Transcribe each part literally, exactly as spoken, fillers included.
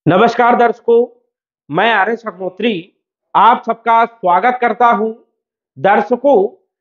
नमस्कार दर्शकों, मैं आर्यन अग्निहोत्री आप सबका स्वागत करता हूं। दर्शकों,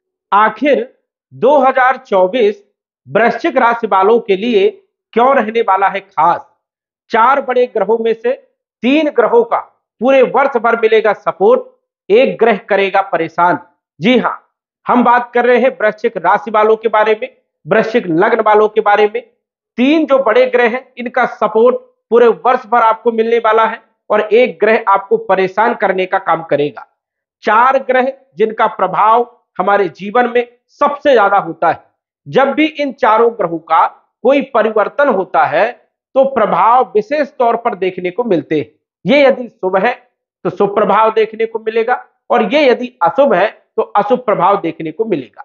आखिर दो हज़ार चौबीस वृश्चिक राशि वालों के लिए क्यों रहने वाला है खास। चार बड़े ग्रहों में से तीन ग्रहों का पूरे वर्ष भर मिलेगा सपोर्ट, एक ग्रह करेगा परेशान। जी हां, हम बात कर रहे हैं वृश्चिक राशि वालों के बारे में, वृश्चिक लग्न वालों के बारे में। तीन जो बड़े ग्रह हैं, इनका सपोर्ट पूरे वर्ष भर आपको मिलने वाला है और एक ग्रह आपको परेशान करने का काम करेगा। चार ग्रह जिनका प्रभाव हमारे जीवन में सबसे ज्यादा होता है। जब भी इन चारों ग्रहों का कोई परिवर्तन होता है तो प्रभाव विशेष तौर पर देखने को मिलते हैं। ये यदि शुभ है तो शुभ प्रभाव देखने को मिलेगा और ये यदि अशुभ है तो अशुभ प्रभाव देखने को मिलेगा।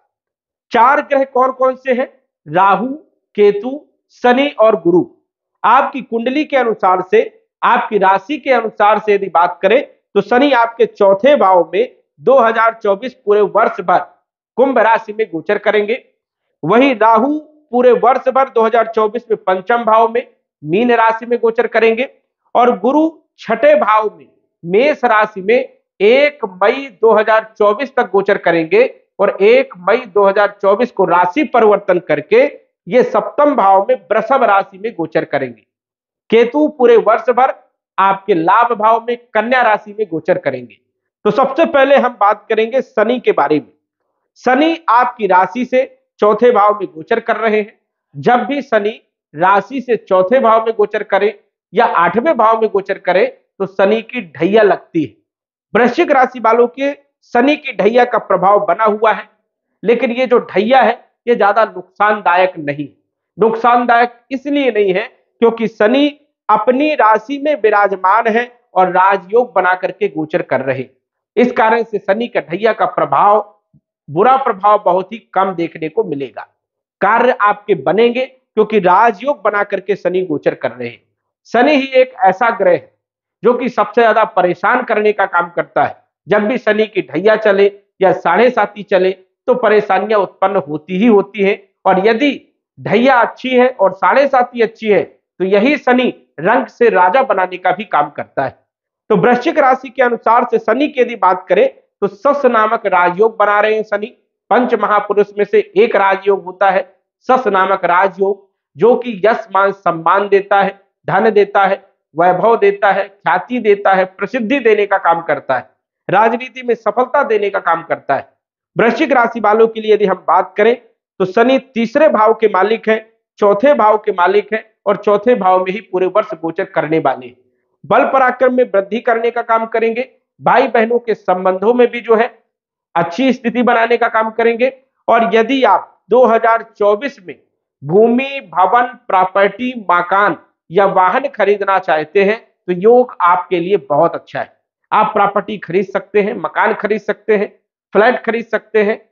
चार ग्रह कौन कौन से हैं? राहु, केतु, शनि और गुरु। आपकी कुंडली के अनुसार से, आपकी राशि के अनुसार से यदि बात करें तो शनि आपके चौथे भाव में दो हज़ार चौबीस पूरे वर्ष भर कुंभ राशि में गोचर करेंगे। वहीं राहु पूरे वर्ष भर दो हज़ार चौबीस में पंचम भाव में मीन राशि में गोचर करेंगे और गुरु छठे भाव में मेष राशि में एक मई दो हज़ार चौबीस तक गोचर करेंगे और एक मई दो हज़ार चौबीस को राशि परिवर्तन करके ये सप्तम भाव में वृषभ राशि में गोचर करेंगे। केतु पूरे वर्ष भर आपके लाभ भाव में कन्या राशि में गोचर करेंगे। तो सबसे पहले हम बात करेंगे शनि के बारे में। शनि आपकी राशि से चौथे भाव में गोचर कर रहे हैं। जब भी शनि राशि से चौथे भाव में गोचर करे या आठवें भाव में गोचर करे तो शनि की ढैया लगती है। वृश्चिक राशि वालों के शनि की ढैया का प्रभाव बना हुआ है, लेकिन ये जो ढैया है ये ज्यादा नुकसानदायक नहीं। नुकसानदायक इसलिए नहीं है क्योंकि शनि अपनी राशि में विराजमान है और राजयोग बना करके गोचर कर रहे। इस कारण से शनि का ढैया का प्रभाव, बुरा प्रभाव बहुत ही कम देखने को मिलेगा। कार्य आपके बनेंगे क्योंकि राजयोग बना करके शनि गोचर कर रहे हैं। शनि ही एक ऐसा ग्रह है जो कि सबसे ज्यादा परेशान करने का काम करता है। जब भी शनि की ढैया चले या साढ़े साती चले तो परेशानियां उत्पन्न होती ही होती है। और यदि ढैया अच्छी है और साढ़े साती अच्छी है तो यही शनि रंग से राजा बनाने का भी काम करता है। तो वृश्चिक राशि के अनुसार से शनि की यदि बात करें तो सस नामक राजयोग बना रहे हैं शनि। पंच महापुरुष में से एक राजयोग होता है सस नामक राजयोग, जो कि यश मान सम्मान देता है, धन देता है, वैभव देता है, ख्याति देता है, प्रसिद्धि देने का काम करता है, राजनीति में सफलता देने का काम करता है। वृश्चिक राशि वालों के लिए यदि हम बात करें तो शनि तीसरे भाव के मालिक हैं, चौथे भाव के मालिक हैं और चौथे भाव में ही पूरे वर्ष गोचर करने वाले हैं। बल पराक्रम में वृद्धि करने का काम करेंगे। भाई बहनों के संबंधों में भी जो है अच्छी स्थिति बनाने का काम करेंगे। और यदि आप दो हज़ार चौबीस में भूमि, भवन, प्रॉपर्टी, मकान या वाहन खरीदना चाहते हैं तो योग आपके लिए बहुत अच्छा है। आप प्रॉपर्टी खरीद सकते हैं, मकान खरीद सकते हैं, फ्लैट खरीद सकते हैं,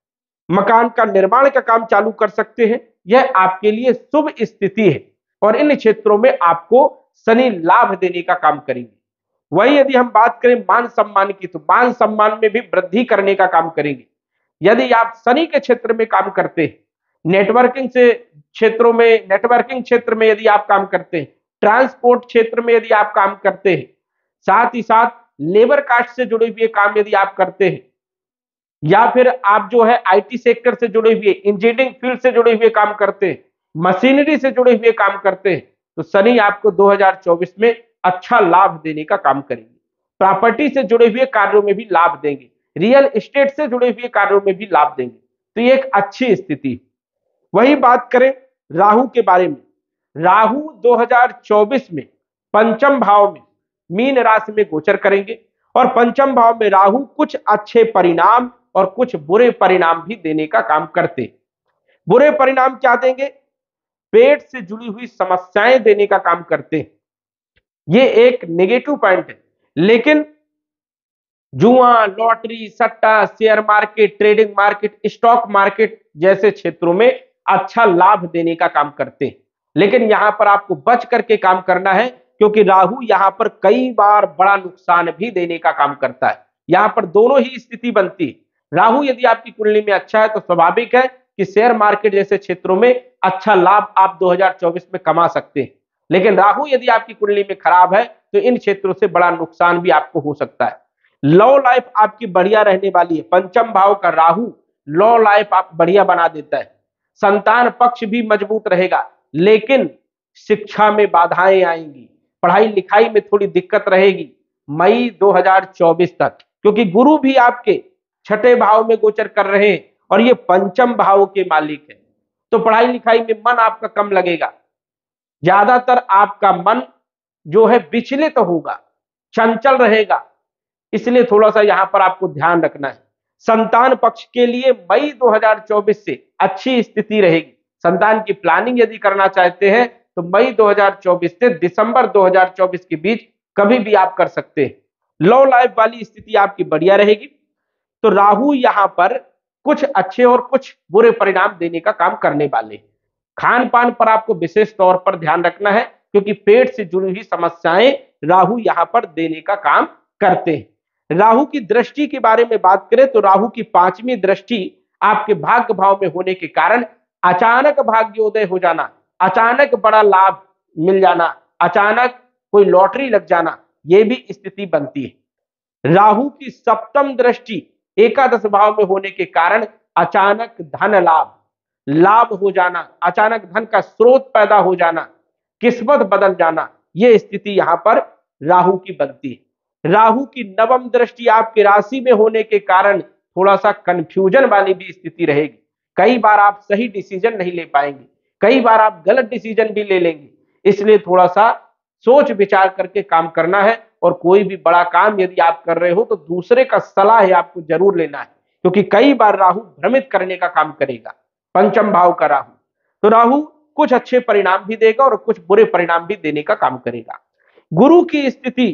मकान का निर्माण का काम चालू कर सकते हैं। यह आपके लिए शुभ स्थिति है और इन क्षेत्रों में आपको शनि लाभ देने का काम करेंगे। वही यदि हम बात करें मान सम्मान की तो मान सम्मान में भी वृद्धि करने का काम करेंगे। यदि आप शनि के क्षेत्र में काम करते हैं, नेटवर्किंग से क्षेत्रों में नेटवर्किंग क्षेत्र में यदि आप काम करते हैं, ट्रांसपोर्ट क्षेत्र में यदि आप काम करते हैं, साथ ही साथ लेबर कास्ट से जुड़े हुए काम यदि आप करते हैं या फिर आप जो है आईटी सेक्टर से जुड़े हुए, इंजीनियरिंग फील्ड से जुड़े हुए काम करते हैं, मशीनरी से जुड़े हुए काम करते हैं तो शनि आपको दो हज़ार चौबीस में अच्छा लाभ देने का काम करेंगे। प्रॉपर्टी से जुड़े हुए कार्यों में भी लाभ देंगे, रियल एस्टेट से जुड़े हुए कार्यों में भी लाभ देंगे। तो ये एक अच्छी स्थिति है। वही बात करें राहु के बारे में। राहु दो हज़ार चौबीस में पंचम भाव में मीन राशि में गोचर करेंगे और पंचम भाव में राहु कुछ अच्छे परिणाम और कुछ बुरे परिणाम भी देने का काम करते हैं। बुरे परिणाम क्या देंगे? पेट से जुड़ी हुई समस्याएं देने का काम करते हैं। ये एक नेगेटिव पॉइंट है। लेकिन जुआ, लॉटरी, सट्टा, share market, trading market, stock market जैसे क्षेत्रों में अच्छा लाभ देने का काम करते हैं। लेकिन यहां पर आपको बच करके काम करना है क्योंकि राहु यहां पर कई बार बड़ा नुकसान भी देने का काम करता है। यहां पर दोनों ही स्थिति बनती है। राहु यदि आपकी कुंडली में अच्छा है तो स्वाभाविक है कि शेयर मार्केट जैसे क्षेत्रों में अच्छा लाभ आप दो हज़ार चौबीस में कमा सकते हैं। लेकिन राहु यदि आपकी कुंडली में खराब है तो इन क्षेत्रों से बड़ा नुकसान भी आपको हो सकता है। लव लाइफ आपकी बढ़िया रहने वाली है। पंचम भाव का राहु लव लाइफ आप बढ़िया बना देता है। संतान पक्ष भी मजबूत रहेगा, लेकिन शिक्षा में बाधाएं आएंगी, पढ़ाई लिखाई में थोड़ी दिक्कत रहेगी मई दो हज़ार चौबीस तक, क्योंकि गुरु भी आपके छठे भाव में गोचर कर रहे हैं और ये पंचम भाव के मालिक है। तो पढ़ाई लिखाई में मन आपका कम लगेगा, ज्यादातर आपका मन जो है विचलित होगा, चंचल रहेगा, इसलिए थोड़ा सा यहां पर आपको ध्यान रखना है। संतान पक्ष के लिए मई दो हज़ार चौबीस से अच्छी स्थिति रहेगी। संतान की प्लानिंग यदि करना चाहते हैं तो मई दो हज़ार चौबीस से दिसंबर दो हज़ार चौबीस के बीच कभी भी आप कर सकते हैं। लव लाइफ वाली स्थिति आपकी बढ़िया रहेगी। तो राहु यहां पर कुछ अच्छे और कुछ बुरे परिणाम देने का काम करने वाले। खान पान पर आपको विशेष तौर पर ध्यान रखना है, क्योंकि पेट से जुड़ी हुई समस्याएं राहु यहां पर देने का काम करते हैं। राहु की दृष्टि के बारे में बात करें तो राहु की पांचवी दृष्टि आपके भाग्य भाव में होने के कारण अचानक भाग्योदय हो जाना, अचानक बड़ा लाभ मिल जाना, अचानक कोई लॉटरी लग जाना, यह भी स्थिति बनती है। राहु की सप्तम दृष्टि एकादश भाव में होने के कारण अचानक धन लाभ, लाभ हो जाना, अचानक धन का स्रोत पैदा हो जाना, किस्मत बदल जाना, यह स्थिति यहां पर राहु की बनती है। राहु की नवम दृष्टि आपकी राशि में होने के कारण थोड़ा सा कंफ्यूजन वाली भी स्थिति रहेगी। कई बार आप सही डिसीजन नहीं ले पाएंगे, कई बार आप गलत डिसीजन भी ले लेंगे, इसलिए थोड़ा सा सोच विचार करके काम करना है। और कोई भी बड़ा काम यदि आप कर रहे हो तो दूसरे का सलाह है आपको जरूर लेना है, क्योंकि कई बार राहु भ्रमित करने का काम करेगा। पंचम भाव का राहु, तो राहु कुछ अच्छे परिणाम भी देगा और कुछ बुरे परिणाम भी देने का काम करेगा। गुरु की स्थिति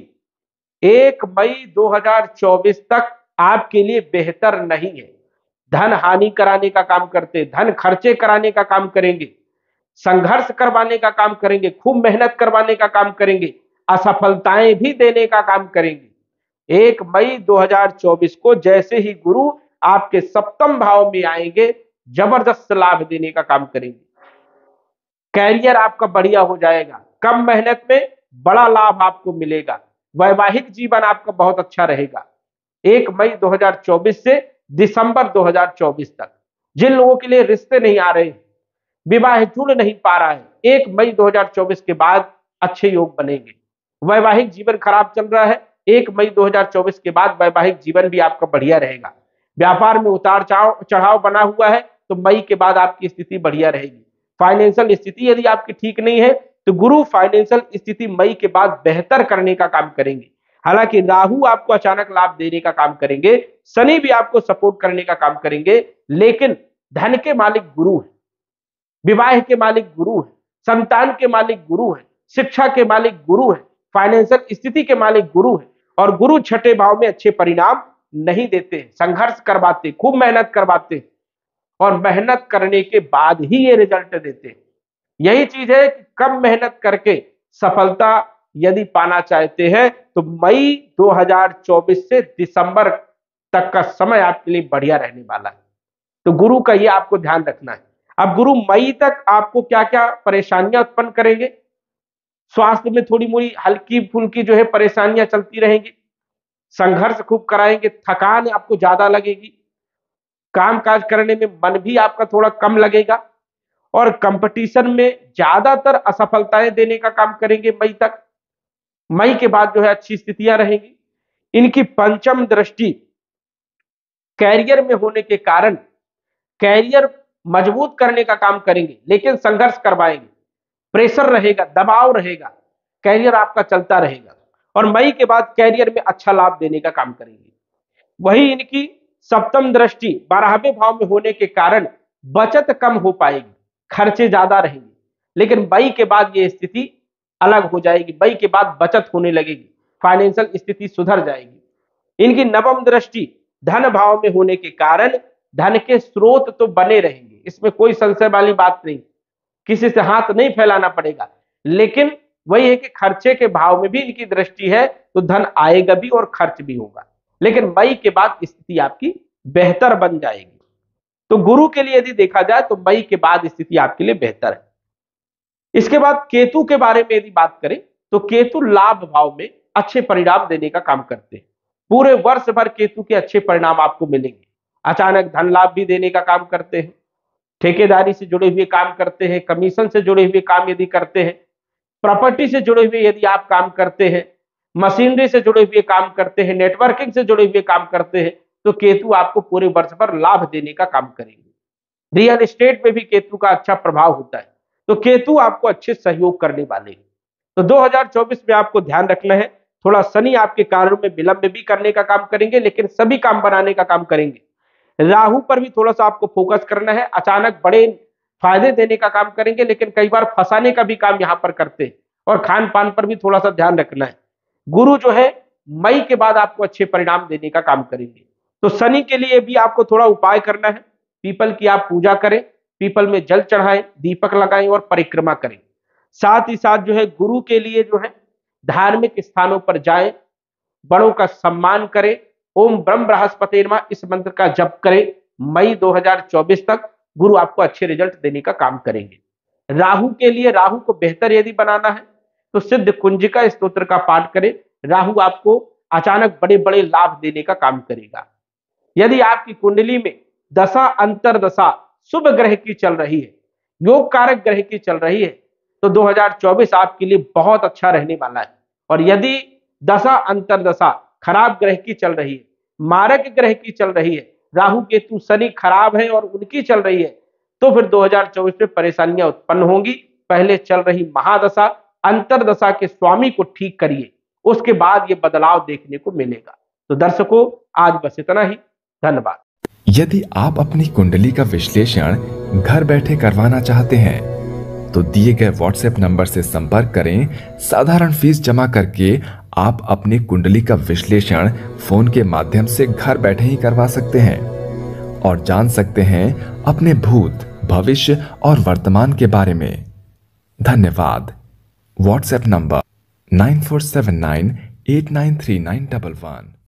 एक मई दो हज़ार चौबीस तक आपके लिए बेहतर नहीं है। धन हानि कराने का काम करते, धन खर्चे कराने का काम करेंगे, संघर्ष करवाने का काम करेंगे, खूब मेहनत करवाने का काम करेंगे, असफलताएं भी देने का काम करेंगे। एक मई दो हज़ार चौबीस को जैसे ही गुरु आपके सप्तम भाव में आएंगे, जबरदस्त लाभ देने का काम करेंगे। कैरियर आपका बढ़िया हो जाएगा, कम मेहनत में बड़ा लाभ आपको मिलेगा। वैवाहिक जीवन आपका बहुत अच्छा रहेगा। एक मई दो हज़ार चौबीस से दिसंबर दो हज़ार चौबीस तक जिन लोगों के लिए रिश्ते नहीं आ रहे, विवाह जुड़ नहीं पा रहा है, एक मई दो हज़ार चौबीस के बाद अच्छे योग बनेंगे। वैवाहिक जीवन खराब चल रहा है, एक मई दो हज़ार चौबीस के बाद वैवाहिक जीवन भी आपका बढ़िया रहेगा। व्यापार में उतार चढ़ाव बना हुआ है तो मई के बाद आपकी स्थिति बढ़िया रहेगी। फाइनेंशियल स्थिति यदि आपकी ठीक नहीं है तो गुरु फाइनेंशियल स्थिति मई के बाद बेहतर करने का काम करेंगे। हालांकि राहु आपको अचानक लाभ देने का काम करेंगे, शनि भी आपको सपोर्ट करने का काम करेंगे, लेकिन धन के मालिक गुरु है, विवाह के मालिक गुरु है, संतान के मालिक गुरु है, शिक्षा के मालिक गुरु है, फाइनेंशियल स्थिति के मालिक गुरु है। और गुरु छठे भाव में अच्छे परिणाम नहीं देते, संघर्ष करवाते, खूब मेहनत करवाते और मेहनत करने के बाद ही ये रिजल्ट देते। यही चीज है कि कम मेहनत करके सफलता यदि पाना चाहते हैं तो मई दो हज़ार चौबीस से दिसंबर तक का समय आपके लिए बढ़िया रहने वाला है। तो गुरु का ये आपको ध्यान रखना है। अब गुरु मई तक आपको क्या क्या परेशानियां उत्पन्न करेंगे? स्वास्थ्य में थोड़ी मोड़ी हल्की फुल्की जो है परेशानियां चलती रहेंगी, संघर्ष खूब कराएंगे, थकान आपको ज्यादा लगेगी, काम काज करने में मन भी आपका थोड़ा कम लगेगा और कंपटीशन में ज्यादातर असफलताएं देने का काम करेंगे मई तक। मई के बाद जो है अच्छी स्थितियां रहेंगी। इनकी पंचम दृष्टि कैरियर में होने के कारण कैरियर मजबूत करने का काम करेंगे, लेकिन संघर्ष करवाएंगे, प्रेशर रहेगा, दबाव रहेगा, कैरियर आपका चलता रहेगा और मई के बाद कैरियर में अच्छा लाभ देने का काम करेंगे। वही इनकी सप्तम दृष्टि बारहवें भाव में होने के कारण बचत कम हो पाएगी, खर्चे ज्यादा रहेंगे, लेकिन मई के बाद ये स्थिति अलग हो जाएगी। मई के बाद बचत होने लगेगी, फाइनेंशियल स्थिति सुधर जाएगी। इनकी नवम दृष्टि धन भाव में होने के कारण धन के स्रोत तो बने रहेंगे, इसमें कोई संशय वाली बात नहीं, किसी से हाथ नहीं फैलाना पड़ेगा, लेकिन वही है कि खर्चे के भाव में भी इनकी दृष्टि है तो धन आएगा भी और खर्च भी होगा, लेकिन मई के बाद स्थिति आपकी बेहतर बन जाएगी। तो गुरु के लिए यदि देखा जाए तो मई के बाद स्थिति आपके लिए बेहतर है। इसके बाद केतु के बारे में यदि बात करें तो केतु लाभ भाव में अच्छे परिणाम देने का काम करते हैं। पूरे वर्ष भर केतु के अच्छे परिणाम आपको मिलेंगे। अचानक धन लाभ भी देने का काम करते हैं, ठेकेदारी से जुड़े हुए काम करते हैं, कमीशन से जुड़े हुए काम यदि करते हैं, प्रॉपर्टी से जुड़े हुए यदि आप काम करते हैं, मशीनरी से जुड़े हुए काम करते हैं, नेटवर्किंग से जुड़े हुए काम करते हैं, तो केतु आपको पूरे वर्ष भर लाभ देने का काम करेंगे। रियल एस्टेट में भी केतु का अच्छा प्रभाव होता है, तो केतु आपको अच्छे सहयोग करने वाले हैं। तो दो हज़ार चौबीस में आपको ध्यान रखना है, थोड़ा शनि आपके कार्यों में विलंब भी करने का काम करेंगे, लेकिन सभी काम बनाने का काम करेंगे। राहु पर भी थोड़ा सा आपको फोकस करना है, अचानक बड़े फायदे देने का काम करेंगे, लेकिन कई बार फंसाने का भी काम यहां पर करते हैं। और खान पान पर भी थोड़ा सा ध्यान रखना है। गुरु जो है मई के बाद आपको अच्छे परिणाम देने का काम करेंगे। तो शनि के लिए भी आपको थोड़ा उपाय करना है, पीपल की आप पूजा करें, पीपल में जल चढ़ाएं, दीपक लगाएं और परिक्रमा करें। साथ ही साथ जो है गुरु के लिए जो है धार्मिक स्थानों पर जाएं, बड़ों का सम्मान करें, ओम ब्रह्म बृहस्पति नमः इस मंत्र का जप करें। मई दो हज़ार चौबीस तक गुरु आपको अच्छे रिजल्ट देने का काम करेंगे। राहु के लिए, राहु को बेहतर यदि बनाना है तो सिद्ध कुंजिका स्तोत्र का पाठ करें। राहु आपको अचानक बड़े बड़े लाभ देने का काम करेगा। यदि आपकी कुंडली में दशा अंतरदशा शुभ ग्रह की चल रही है, योग कारक ग्रह की चल रही है, तो दो हज़ार चौबीस आपके लिए बहुत अच्छा रहने वाला है। और यदि दशा अंतरदशा खराब ग्रह की चल रही है, मारक ग्रह की चल रही है, राहु केतु शनि खराब है और उनकी चल रही है, तो फिर दो हज़ार चौबीस में परेशानियां उत्पन्न होंगी। पहले चल रही महादशा अंतरदशा के स्वामी को ठीक करिए, उसके बाद ये बदलाव देखने को मिलेगा। तो दर्शकों, आज बस इतना ही। धन्यवाद। यदि आप अपनी कुंडली का विश्लेषण घर बैठे करवाना चाहते हैं तो दिए गए व्हाट्सएप नंबर से संपर्क करें। साधारण फीस जमा करके आप अपनी कुंडली का विश्लेषण फोन के माध्यम से घर बैठे ही करवा सकते हैं और जान सकते हैं अपने भूत, भविष्य और वर्तमान के बारे में। धन्यवाद। WhatsApp number nine four seven nine eight nine three nine one one.